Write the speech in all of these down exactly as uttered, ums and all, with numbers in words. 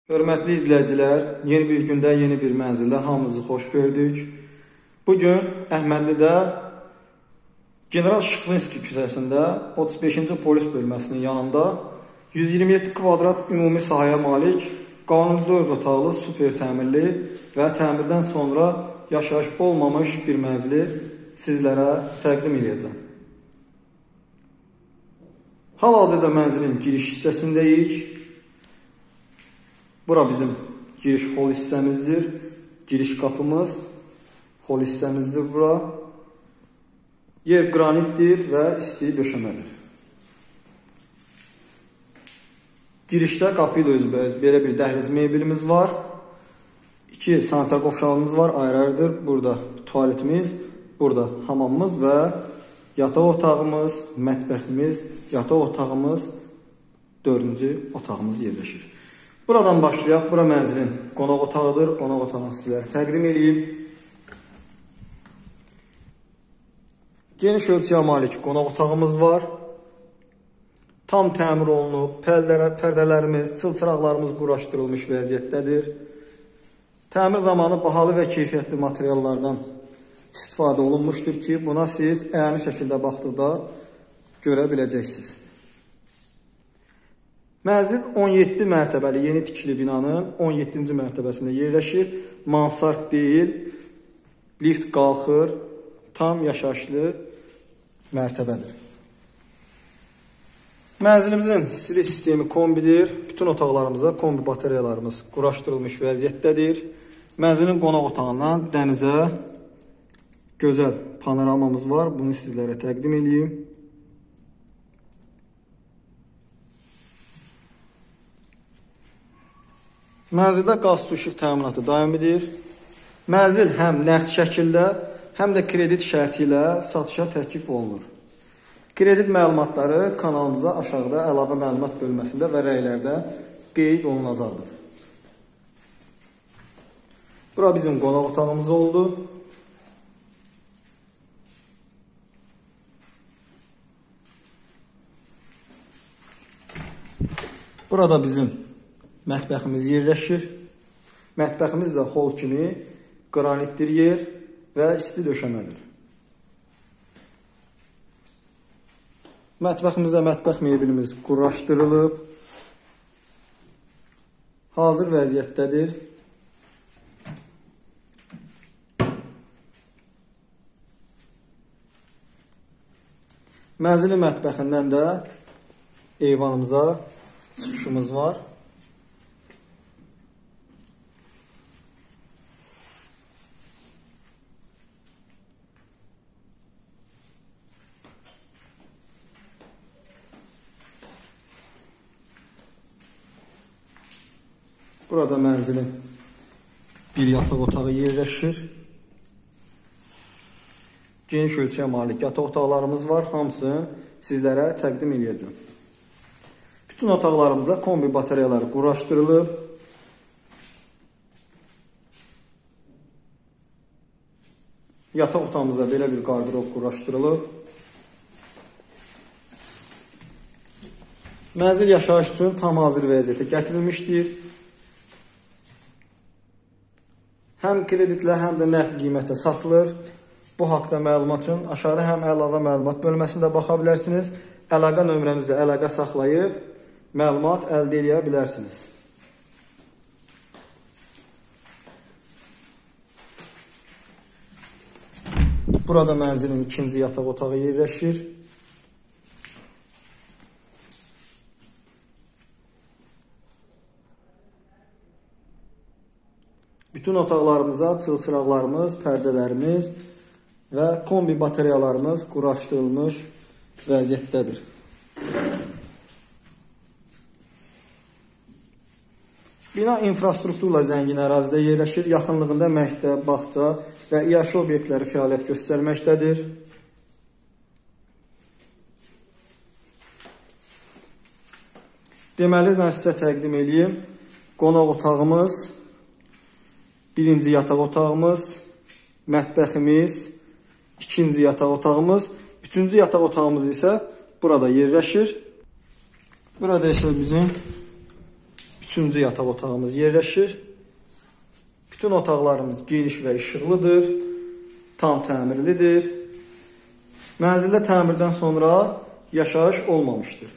Hörmətli izləyicilər, yeni bir gündə, yeni bir mənzildə hamınızı xoş gördük. Bugün Əhmədlidə General Şıxlinski küçəsində otuz beşinci polis bölməsinin yanında yüz iyirmi yeddi kvadrat ümumi sahəyə malik, qanuni dörd otaqlı, super təmirli və təmirdən sonra yaşayış olmamış bir mənzili sizlərə təqdim edəcəm. Hal-hazırda mənzilin giriş hissəsindəyik. Bura bizim giriş hol hissəmizdir. Giriş qapımız hol hissəmizdir bura. Yer qranitdir və isti döşəmədir. Girişdə qapı ilə özbəyiz belə bir dəhliz mebelimiz var. İki sanitar qovşağımız var, ayrı-ayrıdır. Burada tualetimiz, burada hamamımız və yataq otağımız, mətbəximiz, yataq otağımız, dördüncü otağımız yerləşir. Buradan başlayaq. Bura mənzilin qonaq otağıdır. Qonaq otağını sizlərə təqdim edeyim. Geniş ölçüyə malik qonaq otağımız var. Tam təmir olunub. Pərdələrimiz, çılçıraqlarımız quraşdırılmış vəziyyətdədir. Təmir zamanı bahalı və keyfiyyətli materiallardan istifadə olunmuşdur ki, buna siz əyani şəkildə baxdıqda görə biləcəksiniz. Mənzil on yeddi mərtəbəli yeni tikili binanın on yeddinci mərtəbəsində yerləşir. Mansard deyil, lift qalxır, tam yaşayışlı mərtəbədir. Mənzilimizin istilik sistemi kombidir. Bütün otaqlarımıza kombi batareyalarımız quraşdırılmış vəziyyətdədir. Mənzilin qonaq otağından dənizə gözəl panoramamız var. Bunu sizlərə təqdim edeyim. Mənzildə qaz su işıq təminatı daimidir. Mənzil həm nəqd şəkildə, həm də kredit şərti ilə satışa təklif olunur. Kredit məlumatları kanalımıza aşağıda əlavə məlumat bölməsində və rəylərdə qeyd olunacaqdır. Bura bizim qonaq otağımız oldu. Burada bizim mətbəximiz yerləşir. Mətbəximiz də hol kimi qranitdir yer və isti döşəmədir. Mətbəximizdə mətbəx mebelimiz quraşdırılıb. Hazır vəziyyətdədir. Mənzilin mətbəxindən də eyvanımıza çıxışımız var. Burada mənzilin bir yataq otağı yerləşir. Geniş ölçüyə malik yataq otaqlarımız var. Hamısını sizlərə təqdim edəcəm. Bütün otaqlarımızda kombi batareyaları quraşdırılıb. Yataq otağımızda belə bir qardırob quraşdırılıb. Mənzil yaşayış üçün tam hazır vəziyyətə gətirilmişdir. Həm kreditlə, həm də nəqd qiymətə satılır. Bu haqda məlumat üçün aşağıda həm əlavə məlumat bölməsində baxa bilərsiniz. Əlaqə nömrəmizlə əlaqə saxlayıb məlumat əldə edə bilərsiniz. Burada mənzilin ikinci yataq otağı yerləşir. Bütün otaqlarımıza çılçıraqlarımız, pərdələrimiz və kombi batareyalarımız quraşdırılmış vəziyyətdədir. Bina infrastrukturla zəngin ərazidə yerləşir. Yaxınlığında məktəb, bağça və iaşə obyektləri fəaliyyət göstərməkdədir. Deməli, mən sizə təqdim edeyim. Qonaq otağımız, birinci yataq otağımız, mətbəximiz, ikinci yataq otağımız, üçüncü yataq otağımız isə burada yerləşir. Burada isə bizim üçüncü yataq otağımız yerləşir. Bütün otaqlarımız geniş və işıqlıdır, tam təmirlidir. Mənzildə təmirdən sonra yaşayış olmamışdır.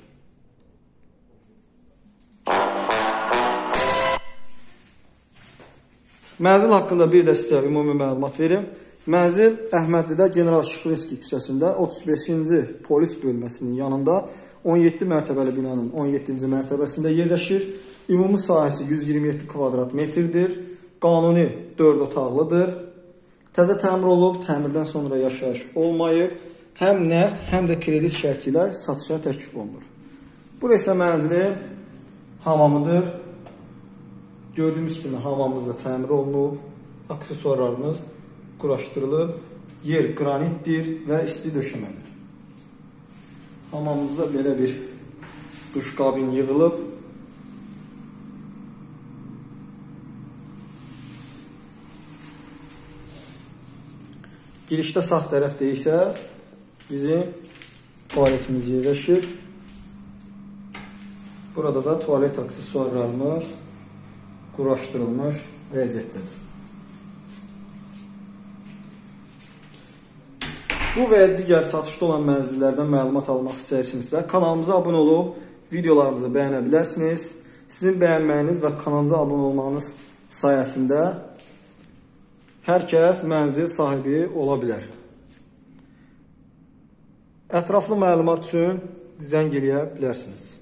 Mənzil haqqında bir də sizə ümumi məlumat verim. Mənzil Əhmədlidə General Şıxlinski küçəsində otuz beşinci polis bölməsinin yanında on yeddi mərtəbəli binanın on yeddinci mərtəbəsində yerləşir. Ümumi sahəsi yüz iyirmi yeddi kvadrat metrdir. Qanuni dörd otaqlıdır. Təzə təmir olub, təmirdən sonra yaşayış olmayıb. Həm nəqd, həm də kredit şərti ilə satışa təklif olunur. Burası isə mənzilin hamamıdır. Gördüyümüz kimi hamamımız da təmir olunub. Aksesuarlarımız quraşdırılıb. Yer qranitdir və isti döşəmədir. Hamamımızda belə bir duş kabin yığılıb. Girişdə sağ tərəfdə isə bizim tualetimiz yerləşir. Burada da tualet aksesuarlarımız quraşdırılmış vəziyyətdədir. Bu və digər satışda olan mənzillərdən məlumat almaq istəyirsinizsə, kanalımıza abunə olub videolarımızı bəyənə bilərsiniz. Sizin bəyənməyiniz və kanalımıza abunə olmanız sayəsində hər kəs mənzil sahibi ola bilər. Ətraflı məlumat üçün zəng eləyə bilərsiniz.